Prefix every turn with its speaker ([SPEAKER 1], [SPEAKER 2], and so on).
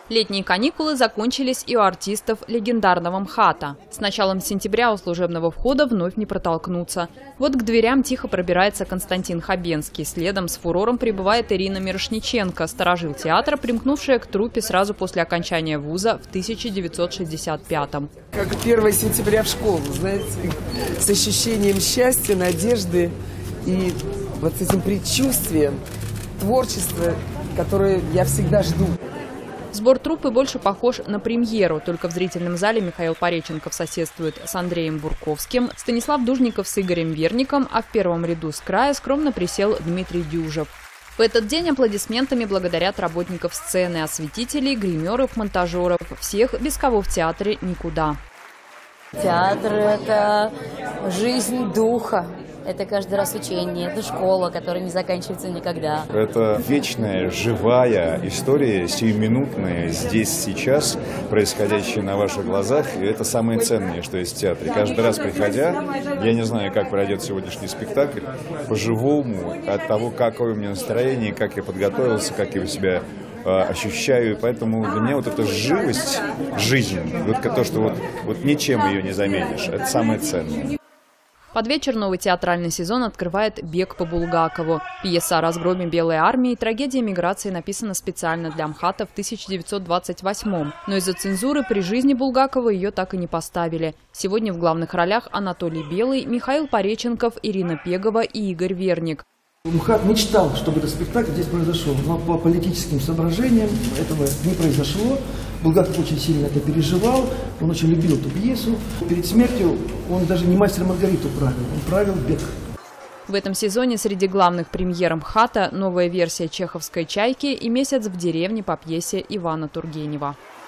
[SPEAKER 1] Летние каникулы закончились и у артистов легендарного МХАТа. С началом сентября у служебного входа вновь не протолкнуться. Вот к дверям тихо пробирается Константин Хабенский. Следом с фурором прибывает Ирина Мирошниченко, старожил театра, примкнувшая к труппе сразу после окончания вуза в 1965-м.
[SPEAKER 2] Как 1 сентября в школу, знаете, с ощущением счастья, надежды и вот с этим предчувствием творчества, которое я всегда жду.
[SPEAKER 1] Сбор труппы больше похож на премьеру. Только в зрительном зале Михаил Пореченков соседствует с Андреем Бурковским, Станислав Дужников с Игорем Верником, а в первом ряду с края скромно присел Дмитрий Дюжев. В этот день аплодисментами благодарят работников сцены, осветителей, гримеров, монтажеров. Всех, без кого в театре никуда.
[SPEAKER 3] Театр – это жизнь духа. Это каждый раз учение, это школа, которая не заканчивается никогда.
[SPEAKER 4] Это вечная, живая история, сиюминутная, здесь, сейчас, происходящая на ваших глазах. И это самое ценное, что есть в театре. Каждый раз приходя, я не знаю, как пройдет сегодняшний спектакль, по-живому, от того, какое у меня настроение, как я подготовился, как я себя ощущаю. И поэтому для меня вот эта живость, жизнь, вот то, что вот ничем ее не заменишь, это самое ценное.
[SPEAKER 1] Под вечер новый театральный сезон открывает «Бег по Булгакову». Пьеса о разгроме Белой армии и трагедии миграции написана специально для МХАТа в 1928-м. Но из-за цензуры при жизни Булгакова ее так и не поставили. Сегодня в главных ролях Анатолий Белый, Михаил Пореченков, Ирина Пегова и Игорь Верник.
[SPEAKER 5] МХАТ мечтал, чтобы этот спектакль здесь произошел, но по политическим соображениям этого не произошло. Булгаков очень сильно это переживал, он очень любил эту пьесу. Перед смертью он даже не «Мастер и Маргариту» правил, он правил «Бег».
[SPEAKER 1] В этом сезоне среди главных премьер МХАТа новая версия чеховской «Чайки» и «Месяц в деревне» по пьесе Ивана Тургенева.